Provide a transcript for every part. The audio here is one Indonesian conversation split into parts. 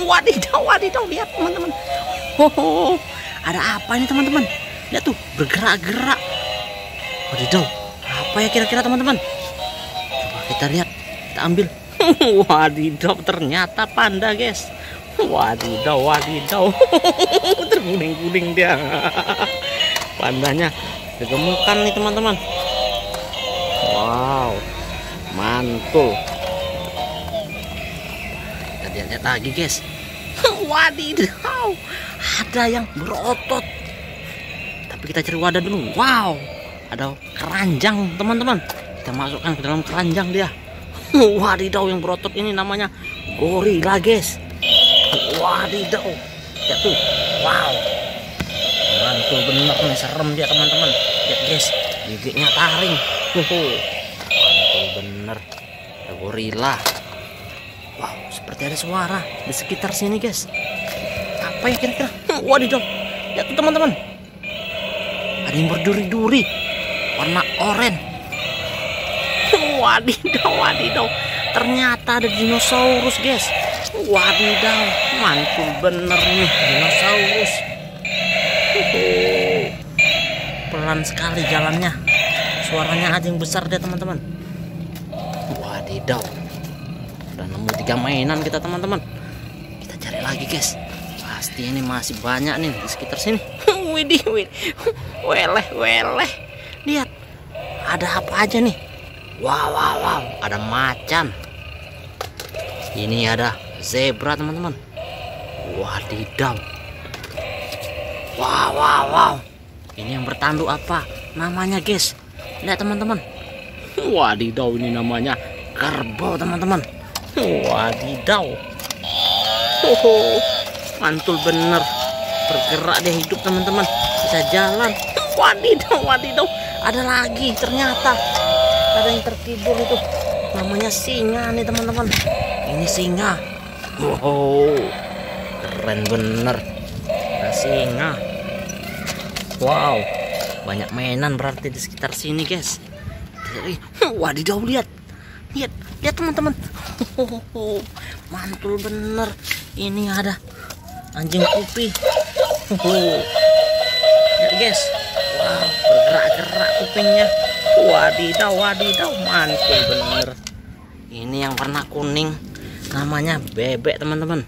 Wadidaw, wadidaw, lihat teman-teman. Oh, ada apa ini teman-teman? Lihat tuh, bergerak-gerak. Wadidaw, apa ya kira-kira teman-teman? Coba kita lihat, kita ambil. Wadidaw, ternyata panda guys. Wadidaw, wadidaw. Terguling-guling dia. Pandanya kegemukan nih teman-teman. Wow, mantul. Kita lihat lagi guys. Wadidaw, ada yang berotot. Tapi kita cari wadah dulu. Wow, ada keranjang teman-teman. Kita masukkan ke dalam keranjang dia. Wadidaw, yang berotot ini namanya gorila guys. Wadidaw, ya tuh. Wow, mantul bener nih, serem dia teman-teman. Lihat guys, giginya taring. Mantul bener, ada gorila. Wow, seperti ada suara di sekitar sini guys. Apa ya kira-kira? Wadidaw, lihat tuh teman-teman. Ada yang berduri-duri, warna oranye. Wadidaw, wadidaw. Ternyata ada dinosaurus guys. Wadidaw, mantul bener nih dinosaurus. Pelan sekali jalannya. Suaranya aja yang besar deh teman-teman. Wadidaw. Udah nemu 3 mainan kita teman-teman. Kita cari lagi guys. Pasti ini masih banyak nih di sekitar sini. Widih, widih. Weleh, weleh. Lihat. Ada apa aja nih? Wow, wow, wow. Ada macan. Ini ada zebra teman-teman. Wadidaw. Wow, wow, wow. Ini yang bertanduk apa namanya guys? Lihat teman-teman. Wadidaw, ini namanya kerbau teman-teman. Wadidaw. Mantul bener. Bergerak dia hidup teman-teman. Bisa jalan. Wadidaw, wadidaw. Ada lagi ternyata. Ada yang tertidur itu. Namanya singa nih teman-teman. Ini singa. Wow, keren bener. Ada singa. Wow, banyak mainan berarti di sekitar sini guys. Wadidaw, lihat. Lihat, lihat teman-teman. Mantul bener. Ini ada anjing putih. Lihat guys. Wow, bergerak-gerak kupingnya. Wadidaw, wadidaw, mantul bener. Ini yang warna kuning namanya bebek teman-teman.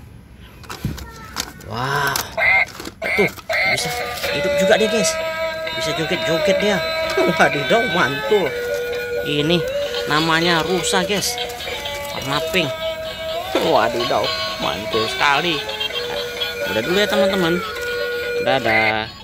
Wow, tuh bisa hidup juga dia guys. Bisa joget-joget dia. Wadidaw, mantul. Ini namanya rusa guys, warna pink. Wadidaw, mantul sekali. Udah dulu ya teman-teman. Dadah.